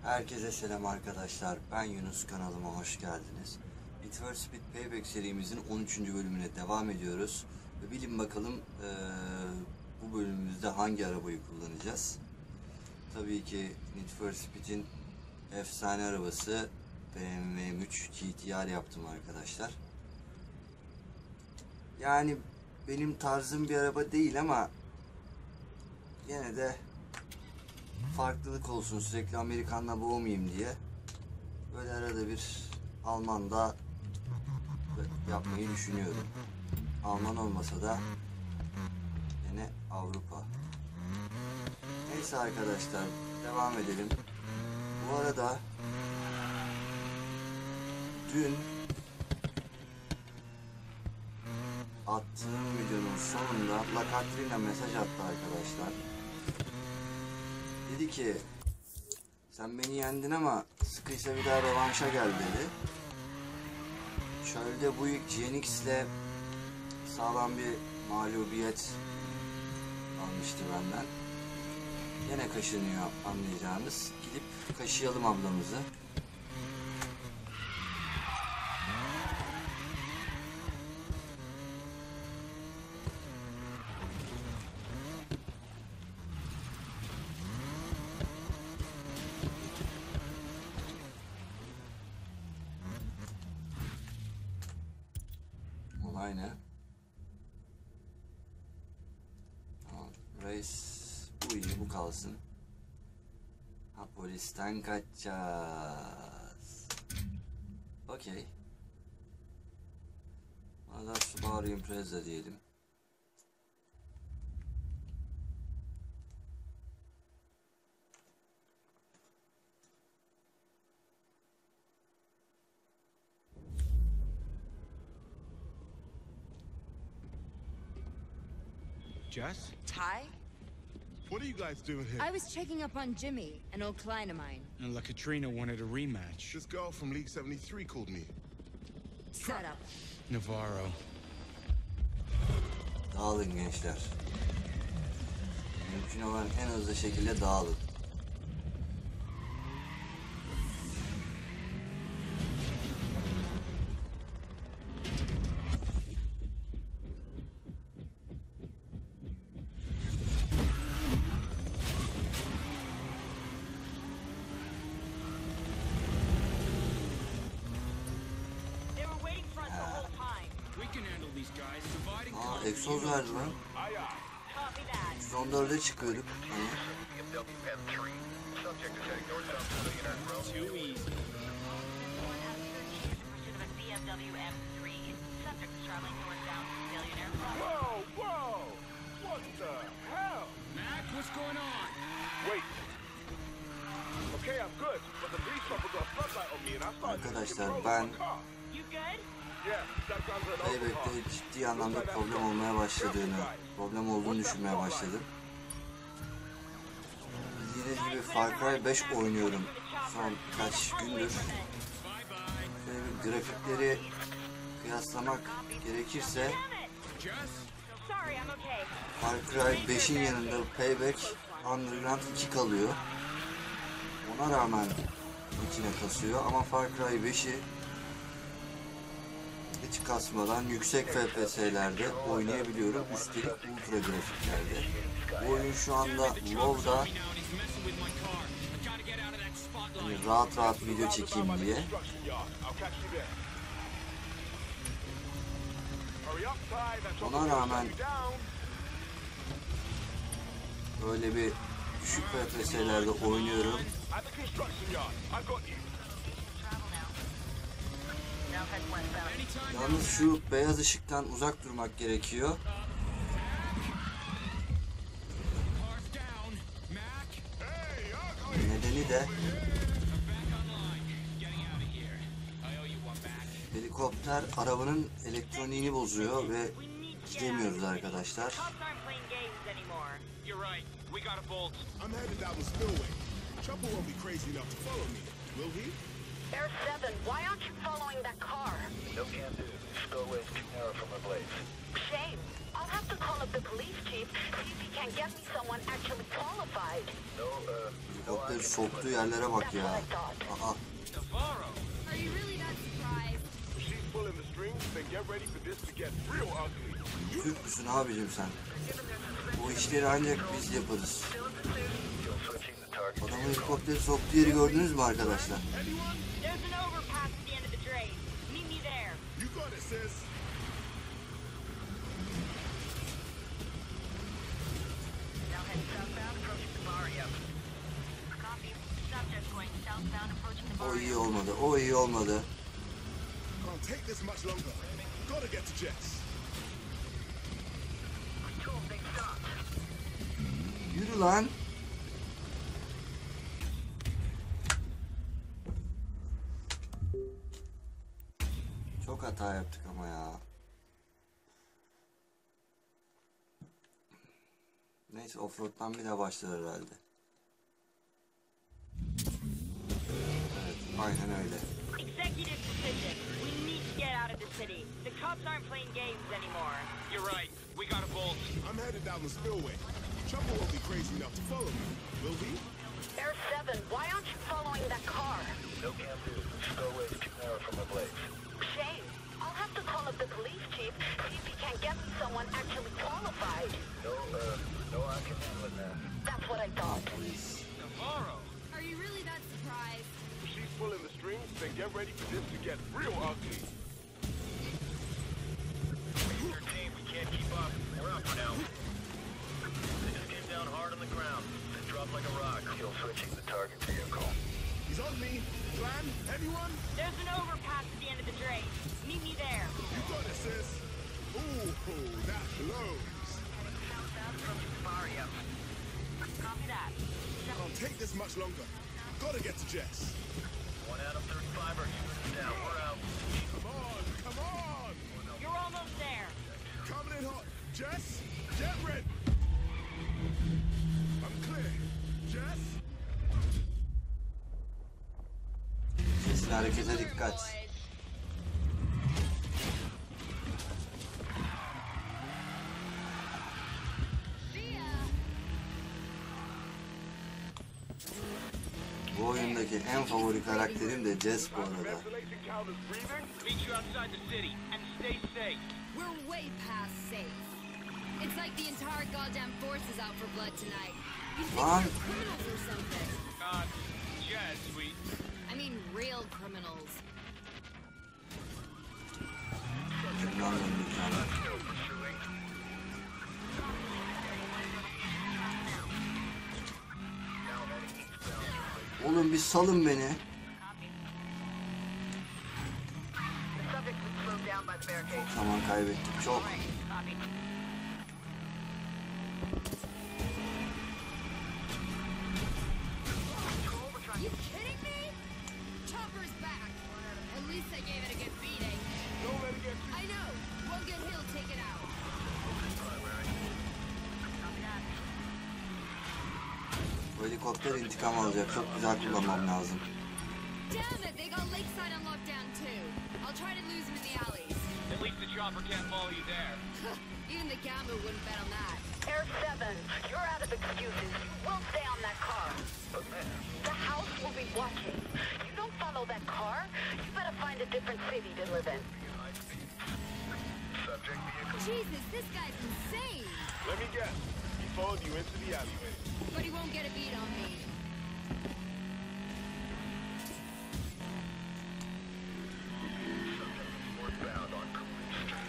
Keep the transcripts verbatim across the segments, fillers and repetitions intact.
Herkese selam arkadaşlar. Ben Yunus, kanalıma hoş geldiniz. Need for Speed Payback serimizin on üçüncü bölümüne devam ediyoruz. Ve bilin bakalım ee, bu bölümümüzde hangi arabayı kullanacağız? Tabii ki Need for Speed'in efsane arabası B M W M üç G T R yaptım arkadaşlar. Yani benim tarzım bir araba değil ama yine de farklılık olsun, sürekli Amerikan'la boğmayayım diye böyle arada bir Alman'da yapmayı düşünüyorum. Alman olmasa da yine Avrupa. Neyse arkadaşlar, devam edelim. Bu arada dün attığım videonun sonunda La Katrina mesaj attı arkadaşlar. Dedi ki sen beni yendin ama sıkıysa bir daha rövanşa gel dedi. Çölde bu ilk G N X ile sağlam bir mağlubiyet almıştı benden. Yine kaşınıyor anlayacağınız. Gidip kaşıyalım ablamızı. Olay ne? Tamam. Reis bu iyi, bu kalsın. Ha, polisten kaçacağız. Okey. Bana da Subaru Impreza diyelim. Jess? Ty? What are you guys doing here? I was checking up on Jimmy, an old client of mine. And La Katrina wanted a rematch. This girl from League seventy-three called me. Set up. Navarro. Dağılın gençler. Mümkün olan en hızlı şekilde dağılın. Aa, egzoz verdi lan. yüz on dörde çıkıyorduk. Hani. Whoa, whoa! What the hell? Mac, what's going on? Wait. Okay, I'm good, but the police officer got a floodlight on me and I started Arkadaşlar to ben my car. You good? Yeah, that's under an Payback'te overpass. ciddi anlamda problem olmaya başladığını, problem olduğunu düşünmeye başladım. Bildiğiniz gibi Far Cry beş oynuyorum son birkaç gündür. Şöyle bir grafikleri kıyaslamak gerekirse Far Cry beşin yanında Payback Underground iki kalıyor. Ona rağmen içine kasıyor ama Far Cry beşi hiç kasmadan yüksek F P S'lerde oynayabiliyorum. Üstelik ultra grafiklerde. Bu oyun şu anda low'da, yani rahat rahat video çekeyim diye. Ona rağmen böyle bir düşük F P S'lerde oynuyorum. Yalnız şu beyaz ışıktan uzak durmak gerekiyor. Nedeni de helikopter arabanın elektroniğini bozuyor ve gidemiyoruz arkadaşlar. I'm headed down the spillway. Chopper won't be crazy enough to follow me, will he? Air seven, why aren't you following that car? No can do. Spillway's too narrow for my blades. Shame. I'll have to call up the police chief, see if he can get me someone actually qualified. No, uh, Helikopteri soktuğu yerlere bak That's ya. what I thought. Aa, Navarro! Are you really that surprised? If she's pulling the strings, then get ready for this to get real ugly. Türk müsün abicim sen? Bu işleri ancak biz yaparız. still switching the target. Adamın helikopteri soktuğu yeri gördünüz mü arkadaşlar? There's an overpass at the end of the drain. Meet me there. You got it, sis. Now head southbound, approaching the barrio. Copy. Subject going southbound, approaching the O barrio. iyi olmadı, o iyi olmadı. Can't take this much longer. Gotta get to Jess. Tool, they stopped. Yürü lan. Çok hata yaptık ama ya. Neyse offroad'dan bir daha başlar herhalde. Evet, aynen öyle. Executive decision. We need to get out of the city. The cops aren't playing games anymore. You're right. We gotta bolt. I'm headed down the spillway. Chopper won't be crazy enough to follow me, will he? Air seven, why aren't you following that car? No can do. Spillway's too narrow for my blades. Shame. I'll have to call up the police chief, see if he can get me someone actually qualified. No, uh, no, I can handle it now. That's what I thought. Navarro! Are you really that surprised? If she's pulling the strings, then get ready for this to get real ugly. thirteen, we can't keep up. We're out for now. They just came down hard on the ground. They dropped like a rock. Still switching the target vehicle. He's on me. Plan? Anyone? There's an overpass at the end of the drain. Meet me there. You got it, sis. Ooh, that blows. Southbound, approaching the barrio. Copy that. Can't take this much longer. Gotta get to Jess. One Adam thirty-five, our unit is down. We're out. Come on, come on. You're almost there. Coming in hot. Jess, get ready. I'm clear. Jess? Kesin harekete dikkat. Bu oyundaki en favori karakterim de Jess bu arada. Ventilation counters breathing? Meet you outside the city and stay safe. We're way past safe. It's like the entire goddamn force is out for blood tonight. You think Lan. we're criminals or something? Uh, Jess, we... I mean real criminals. Bundan döndüreceğim. Oğlum bir salın beni. The subject was slowed down by the barricade. Zaman kaybettik çok. Copy. You kidding me? Chopper's back. At least I gave it a good beating. Don't let it get too... I know. One good hill'll take it out. Bu helikopter intikam alacak. Çok güzel kullanmam lazım. Damn it, they got Lakeside on lockdown too. I'll try to lose him in the alleys. At least the chopper can't follow you there. Even the Gamba wouldn't bet on that. Air seven, you're out of excuses. You will stay on that car. But man, The house will be watching. You don't follow that car, you better find a different city to live in. high speed. Subject vehicle. Jesus, this guy's insane. Let me guess. He followed you into the alleyway. But he won't get a beat on me. Northbound on Cooling Street.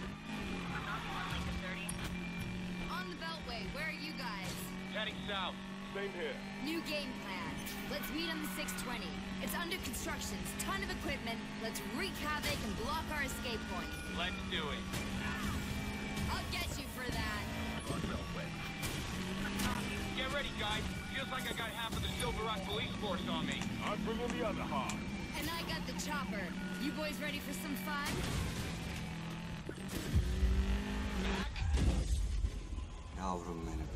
On the Beltway, where are you guys? Heading south. Same here. New game plan. Let's meet on the six twenty. It's under construction, ton of equipment. Let's wreak havoc and block our escape point. Let's do it. I'll get you for that. On Beltway. Get ready, guys. Feels like I got half of the Silver Rock police force on me. I'm bringing the other half. And I got the chopper. You boys ready for some fun? Yavrum benim.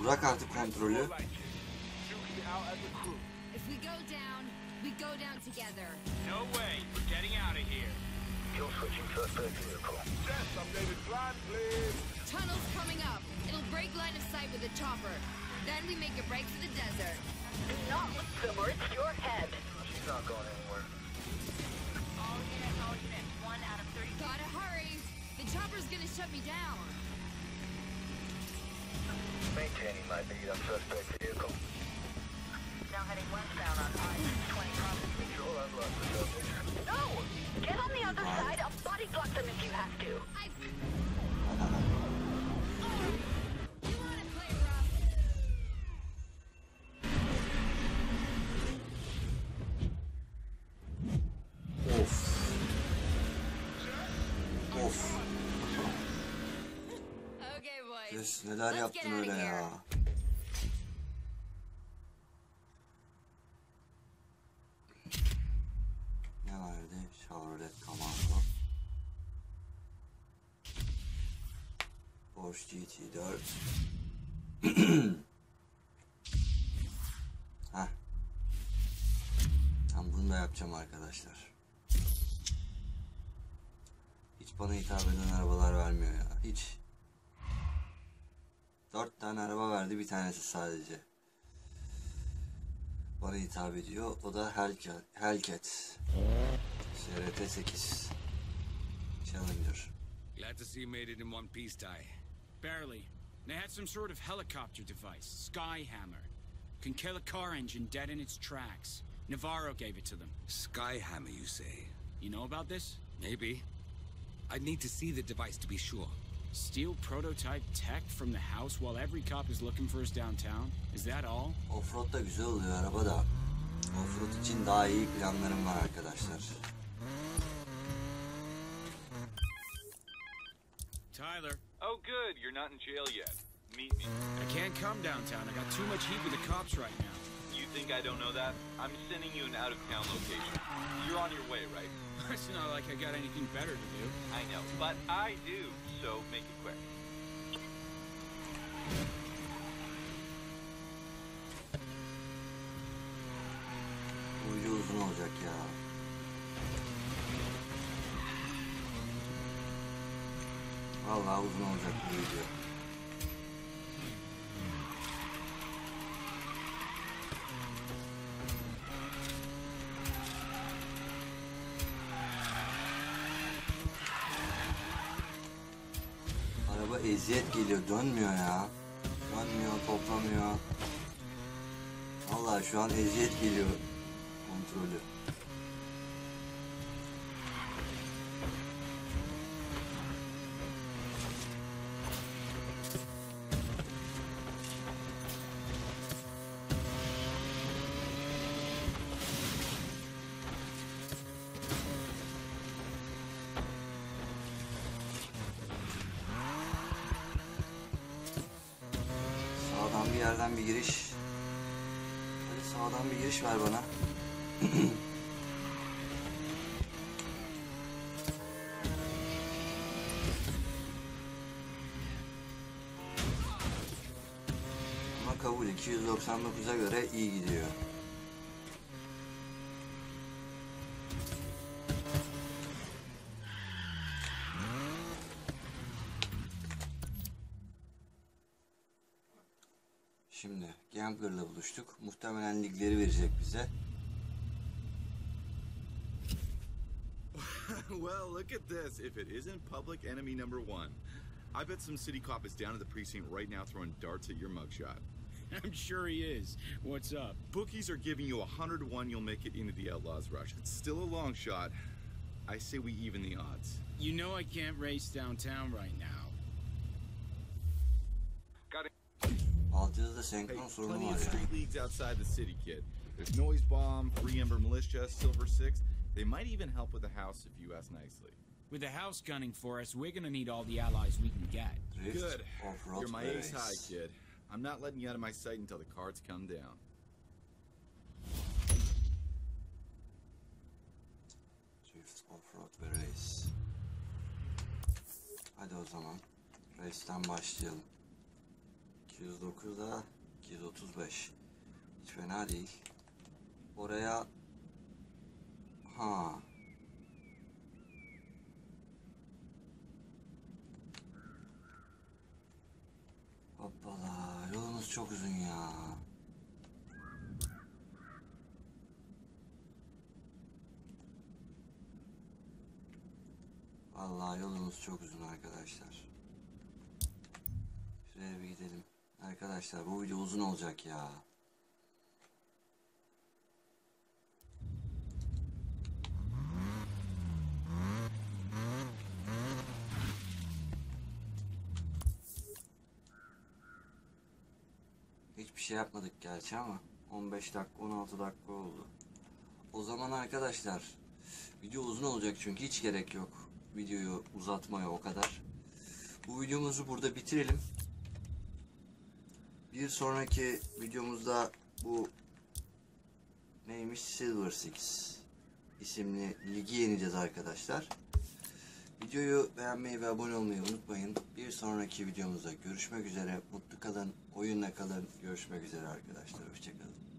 Bırak artık kontrolü. Like it. Shooting out at the crew. If we go down, we go down together. No way. We're getting out of here. Kill switching suspect vehicle. Jess, updated plan, please. Tunnel's coming up. It'll break line of sight with a chopper. Then we make a break for the desert. Do not look for them or it's your head. She's not going anywhere. All units, all units. One out of thirty. Gotta hurry. The chopper's gonna shut me down. Maintaining my lead on suspect vehicle. Now heading westbound on I twenty Providence. Control unlock the subject. No! Get on the other side. I'll body block them if you have to. I... You wanna play rough? Of. Of. Okay, boys. Yes, neler Let's yaptın get öyle outta here. ya. Ne vardı? Chevrolet Camaro. Porsche G T dört. Heh. Ben bunu da yapacağım arkadaşlar. Hiç bana hitap eden arabalar vermiyor ya. Hiç. Dört tane araba verdi, bir tanesi sadece bana hitap ediyor. O da Hellcat, Hellcat. S R T sekiz Challenger. Glad to see you made it in one piece, Ty. Barely. They had some sort of helicopter device, Skyhammer. Can kill a car engine dead in its tracks. Navarro gave it to them. Skyhammer, you say? You know about this? Maybe. I'd need to see the device to be sure. Steal prototype tech from the house while every cop is looking for us downtown? Is that all? Offroad da güzel oluyor araba da. Offroad için daha iyi planlarım var arkadaşlar. Tyler, Oh, good. You're not in jail yet. Meet me. I can't come downtown. I got too much heat with the cops right now. You think I don't know that? I'm sending you an out-of-town location. You're on your way, right? It's not like I got anything better to do. I know, but I do, so make it quick. Bu video uzun olacak ya. Vallahi uzun olacak bu video. Araba eziyet geliyor, dönmüyor ya. Dönmüyor, toplamıyor. Vallahi şu an eziyet geliyor kontrolü. Sağdan bir yerden bir giriş. Hadi sağdan bir giriş ver bana. Ama kabul, iki yüz doksan dokuza göre iyi gidiyor. Şimdi Gambler'la buluştuk. Muhtemelen ligleri verecek bize. Well, look at this. If it isn't public enemy number one. I bet some city cop is down at the precinct right now throwing darts at your mugshot. I'm sure he is. What's up? Bookies are giving you a hundred to one you'll make it into the Outlaws Rush. It's still a long shot. I say we even the odds. You know I can't race downtown right now. Got it. Altıda da Hey, senkron sorunu plenty var of ya. street leagues outside the city, kid. There's Noise Bomb, Free Ember Militia, Silver Six. They might even help with the house if you ask nicely. With the house gunning for us, we're gonna need all the allies we can get. Drift, Good. off-road You're my ve ace high, race. kid. I'm not letting you out of my sight until the cards come down. Drift, off-road ve race. Hadi o zaman race'ten başlayalım. iki yüz dokuzda iki yüz otuz beş. Hiç fena değil. Oraya ha hoppala, yolumuz çok uzun ya. Vallahi yolumuz çok uzun arkadaşlar. Şuraya bir gidelim. Arkadaşlar bu video uzun olacak ya. Hiçbir şey yapmadık gerçi ama on beş dakika on altı dakika oldu. O zaman arkadaşlar video uzun olacak çünkü hiç gerek yok videoyu uzatmaya o kadar. Bu videomuzu burada bitirelim. Bir sonraki videomuzda bu neymiş, Silver Six isimli ligi yeneceğiz arkadaşlar. Videoyu beğenmeyi ve abone olmayı unutmayın. Bir sonraki videomuzda görüşmek üzere. Mutlu kalın, oyunla kalın. Görüşmek üzere arkadaşlar. Hoşçakalın.